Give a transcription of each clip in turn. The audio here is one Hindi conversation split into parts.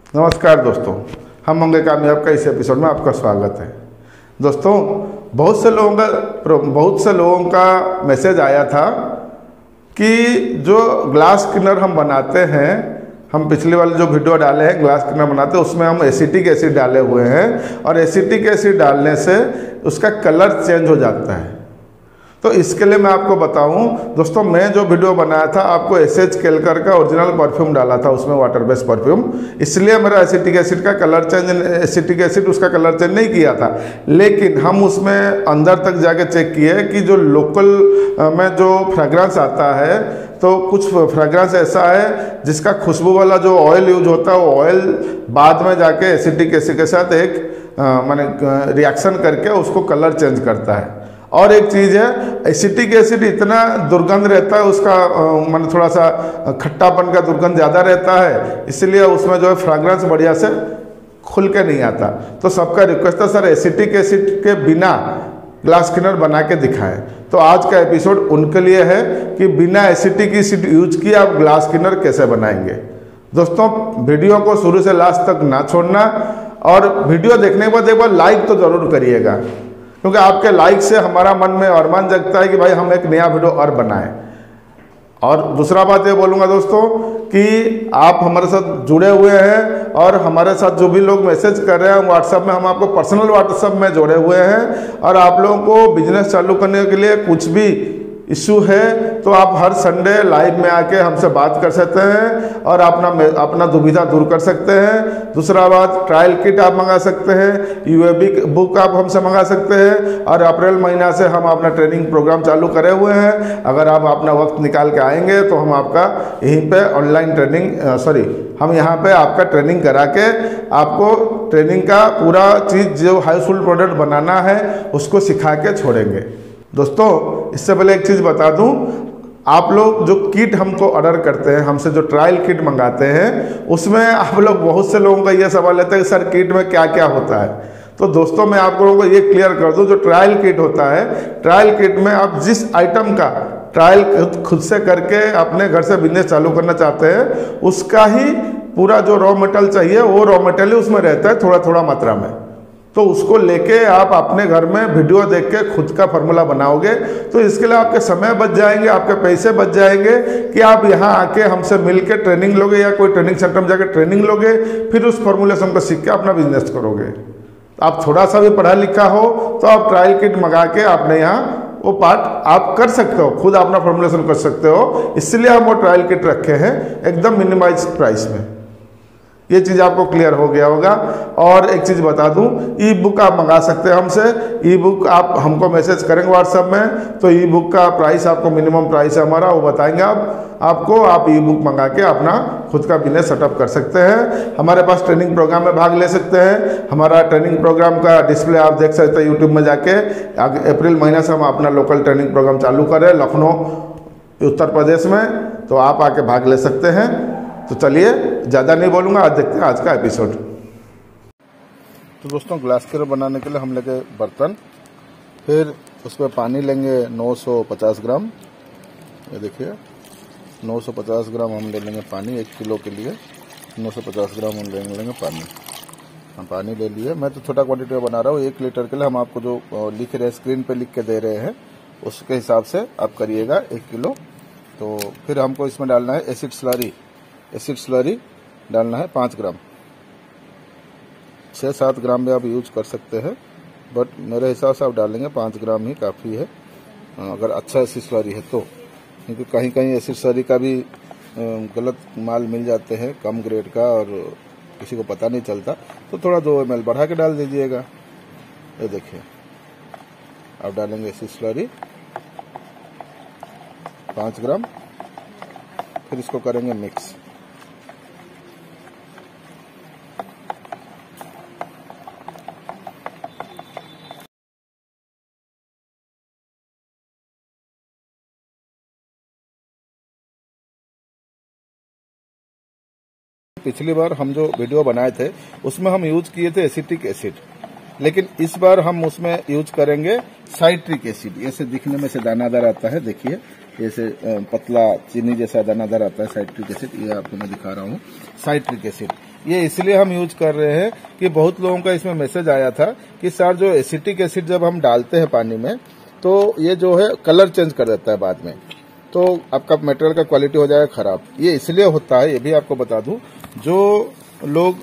नमस्कार दोस्तों, हम होंगे कामयाब का इस एपिसोड में आपका स्वागत है। दोस्तों, बहुत से लोगों का मैसेज आया था कि जो ग्लास क्लीनर हम बनाते हैं, हम पिछले वाले जो वीडियो डाले हैं ग्लास क्लीनर बनाते हैं उसमें हम एसिटिक एसिड डाले हुए हैं और एसिटिक एसिड डालने से उसका कलर चेंज हो जाता है। तो इसके लिए मैं आपको बताऊं दोस्तों, मैं जो वीडियो बनाया था आपको एसएच केलकर का ओरिजिनल परफ्यूम डाला था, उसमें वाटर बेस्ड परफ्यूम, इसलिए मेरा एसिटिक एसिड का कलर चेंज एसिटिक एसिड उसका कलर चेंज नहीं किया था। लेकिन हम उसमें अंदर तक जाके चेक किए कि जो लोकल में जो फ्रेग्रेंस आता है, तो कुछ फ्रेग्रेंस ऐसा है जिसका खुशबू वाला जो ऑयल यूज होता है वो ऑयल बाद में जाके एसिटिक एसिड के साथ एक रिएक्शन करके उसको कलर चेंज करता है। और एक चीज़ है, एसिटिक एसिड इतना दुर्गंध रहता है, उसका मन थोड़ा सा खट्टापन का दुर्गंध ज़्यादा रहता है, इसलिए उसमें जो है फ्रेग्रेंस बढ़िया से खुल के नहीं आता। तो सबका रिक्वेस्ट है सर एसिटिक एसिड के बिना ग्लास क्लीनर बना के दिखाएं। तो आज का एपिसोड उनके लिए है कि बिना एसिटिक एसिड यूज किए आप ग्लास क्लीनर कैसे बनाएंगे। दोस्तों, वीडियो को शुरू से लास्ट तक ना छोड़ना और वीडियो देखने के बाद एक बार लाइक तो ज़रूर करिएगा, क्योंकि आपके लाइक से हमारा मन में अरमान जगता है कि भाई हम एक नया वीडियो और बनाएं। और दूसरा बात ये बोलूँगा दोस्तों कि आप हमारे साथ जुड़े हुए हैं और हमारे साथ जो भी लोग मैसेज कर रहे हैं व्हाट्सएप में, हम आपको पर्सनल व्हाट्सएप में जोड़े हुए हैं और आप लोगों को बिजनेस चालू करने के लिए कुछ भी इशू है तो आप हर संडे लाइव में आके हमसे बात कर सकते हैं और अपना दुविधा दूर कर सकते हैं। दूसरा बात, ट्रायल किट आप मंगा सकते हैं, यूएबी बुक आप हमसे मंगा सकते हैं और अप्रैल महीना से हम अपना ट्रेनिंग प्रोग्राम चालू करे हुए हैं। अगर आप अपना वक्त निकाल के आएंगे तो हम आपका यहीं पे ऑनलाइन ट्रेनिंग हम यहाँ पे आपका ट्रेनिंग करा के आपको ट्रेनिंग का पूरा चीज़ जो हाउसहोल्ड प्रोडक्ट बनाना है उसको सिखा के छोड़ेंगे। दोस्तों, इससे पहले एक चीज़ बता दूं, आप लोग जो किट हमको ऑर्डर करते हैं, हमसे जो ट्रायल किट मंगाते हैं, उसमें आप लोग बहुत से लोगों का ये सवाल रहता है कि सर किट में क्या क्या होता है। तो दोस्तों, मैं आप लोगों को ये क्लियर कर दूं, जो ट्रायल किट होता है, ट्रायल किट में आप जिस आइटम का ट्रायल खुद से करके अपने घर से बिजनेस चालू करना चाहते हैं उसका ही पूरा जो रॉ मटेरियल चाहिए वो रॉ मटेरियल उसमें रहता है थोड़ा थोड़ा मात्रा में। तो उसको लेके आप अपने घर में वीडियो देख के खुद का फार्मूला बनाओगे तो इसके लिए आपके समय बच जाएंगे, आपके पैसे बच जाएंगे कि आप यहाँ आके हमसे मिल के ट्रेनिंग लोगे या कोई ट्रेनिंग सेंटर में जाकर ट्रेनिंग लोगे, फिर उस फॉर्मूलेशन को सीख के अपना बिजनेस करोगे। आप थोड़ा सा भी पढ़ा लिखा हो तो आप ट्रायल किट मंगा के आपने यहाँ वो पार्ट आप कर सकते हो, खुद अपना फॉर्मूलेशन कर सकते हो। इसलिए हम वो ट्रायल किट रखे हैं एकदम मिनिमाइज प्राइस में। ये चीज़ आपको क्लियर हो गया होगा। और एक चीज़ बता दूं, ई बुक आप मंगा सकते हैं हमसे। ई बुक आप हमको मैसेज करेंगे व्हाट्सएप में तो ई बुक का प्राइस आपको मिनिमम प्राइस है हमारा वो बताएंगे आपको। आप ई बुक मंगा के अपना खुद का बिजनेस सेटअप कर सकते हैं। हमारे पास ट्रेनिंग प्रोग्राम में भाग ले सकते हैं। हमारा ट्रेनिंग प्रोग्राम का डिस्प्ले आप देख सकते हैं यूट्यूब में जाके। अप्रैल महीना से हम अपना लोकल ट्रेनिंग प्रोग्राम चालू कर रहे हैं लखनऊ उत्तर प्रदेश में, तो आप आके भाग ले सकते हैं। तो चलिए ज़्यादा नहीं बोलूँगा, आज देखते हैं आज का एपिसोड। तो दोस्तों, ग्लास क्लीनर बनाने के लिए हम लेंगे बर्तन, फिर उस पर पानी लेंगे 950 ग्राम। ये देखिए 950 ग्राम हम ले लेंगे पानी। 1 किलो के लिए 950 ग्राम हम लेंगे पानी। हम पानी ले लिए। मैं तो छोटा क्वांटिटी में बना रहा हूँ। 1 लीटर के लिए हम आपको जो लिख रहे हैं स्क्रीन पे लिख के दे रहे हैं उसके हिसाब से आप करिएगा 1 किलो। तो फिर हमको इसमें डालना है एसिड स्लरी डालना है 5 ग्राम। 6-7 ग्राम भी आप यूज कर सकते हैं, बट मेरे हिसाब से आप डालेंगे 5 ग्राम ही काफ़ी है अगर अच्छा एसिड स्लरी है तो। क्योंकि कहीं कहीं एसिड स्लरी का भी गलत माल मिल जाते हैं कम ग्रेड का और किसी को पता नहीं चलता, तो थोड़ा 2 ml बढ़ा के डाल दीजिएगा। ये देखिए आप डालेंगे एसिड स्लरी 5 ग्राम, फिर इसको करेंगे मिक्स। पिछली बार हम जो वीडियो बनाए थे उसमें हम यूज किए थे एसिटिक एसिड, लेकिन इस बार हम उसमें यूज करेंगे साइट्रिक एसिड। ऐसे दिखने में से दानादार आता है, देखिए जैसे पतला चीनी जैसा दानादार आता है साइट्रिक एसिड, ये आपको मैं दिखा रहा हूँ साइट्रिक एसिड। ये इसलिए हम यूज कर रहे हैं कि बहुत लोगों का इसमें मैसेज आया था कि सर जो एसिटिक एसिड जब हम डालते हैं पानी में तो ये जो है कलर चेंज कर देता है बाद में, तो आपका मटेरियल का क्वालिटी हो जाएगा खराब। ये इसलिए होता है, ये भी आपको बता दूं जो लोग।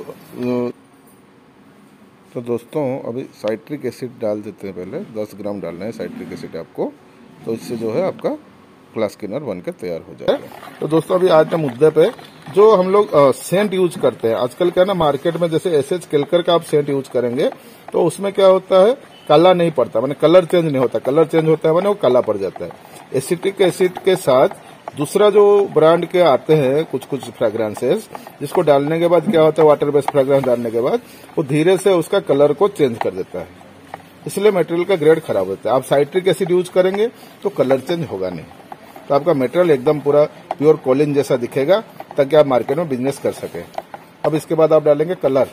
तो दोस्तों अभी साइट्रिक एसिड डाल देते हैं, पहले 10 ग्राम डालना है साइट्रिक एसिड आपको, तो इससे जो है आपका ग्लास क्लीनर बनकर तैयार हो जाएगा। तो दोस्तों अभी आज के मुद्दे पे जो हम लोग सेंट यूज करते हैं आजकल, क्या ना मार्केट में जैसे एसएच केलकर का आप सेंट यूज करेंगे तो उसमें क्या होता है काला नहीं पड़ता, माने कलर चेंज नहीं होता, कलर चेंज होता है माने वो काला पड़ जाता है। एसिटिक एसिड के साथ दूसरा जो ब्रांड के आते हैं कुछ कुछ फ्रेग्रेंसेस, जिसको डालने के बाद क्या होता है वाटर बेस्ड फ्रेग्रेंस डालने के बाद वो धीरे से उसका कलर को चेंज कर देता है, इसलिए मटेरियल का ग्रेड खराब होता है। आप साइट्रिक एसिड यूज करेंगे तो कलर चेंज होगा नहीं, तो आपका मटेरियल एकदम पूरा प्योर कोलिन जैसा दिखेगा ताकि आप मार्केट में बिजनेस कर सके। अब इसके बाद आप डालेंगे कलर,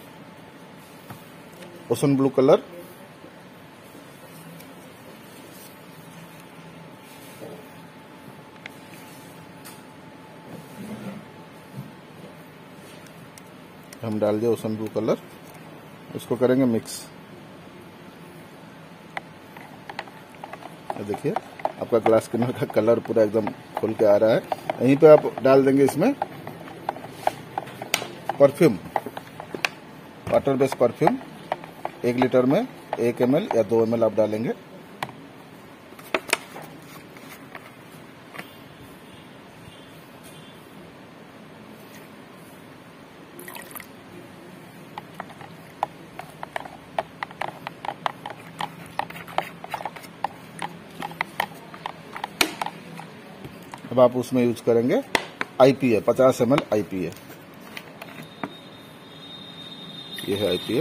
ओशन ब्लू कलर, हम डाल दिया ओशन ब्लू कलर, इसको करेंगे मिक्स। देखिए आपका ग्लास क्लीनर का कलर पूरा एकदम खुल के आ रहा है। यहीं पे आप डाल देंगे इसमें perfume, water based perfume 1 litre में 1 ml या 2 ml आप डालेंगे। अब आप उसमें यूज करेंगे आईपीए 50 ml आईपीए, ये है आईपीए।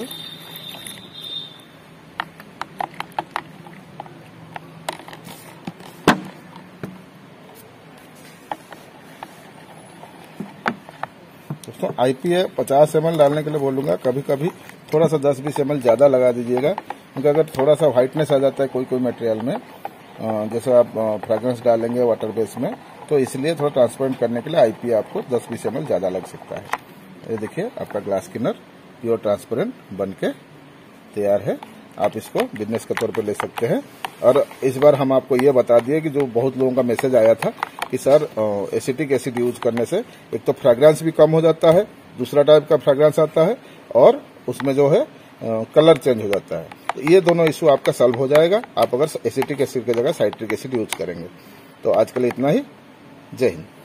दोस्तों आईपीए 50 ml डालने के लिए बोलूंगा, कभी कभी थोड़ा सा 10-20 ml ज्यादा लगा दीजिएगा, क्योंकि अगर थोड़ा सा व्हाइटनेस आ जाता है कोई कोई मटेरियल में, जैसे आप फ्रेग्रेंस डालेंगे वाटर बेस में, तो इसलिए थोड़ा ट्रांसपेरेंट करने के लिए आईपीए आपको 10-20 ml ज्यादा लग सकता है। ये देखिए आपका ग्लास क्लीनर प्योर ट्रांसपेरेंट बन के तैयार है। आप इसको बिजनेस के तौर पे ले सकते हैं। और इस बार हम आपको ये बता दिए कि जो बहुत लोगों का मैसेज आया था कि सर एसिटिक एसिड यूज करने से एक तो फ्रेग्रेंस भी कम हो जाता है, दूसरा टाइप का फ्रेग्रेंस आता है और उसमें जो है कलर चेंज हो जाता है। तो ये दोनों इशू आपका सॉल्व हो जाएगा आप अगर एसिटिक एसिड की जगह साइट्रिक एसिड यूज करेंगे। तो आज के लिए इतना ही। जय हिंद।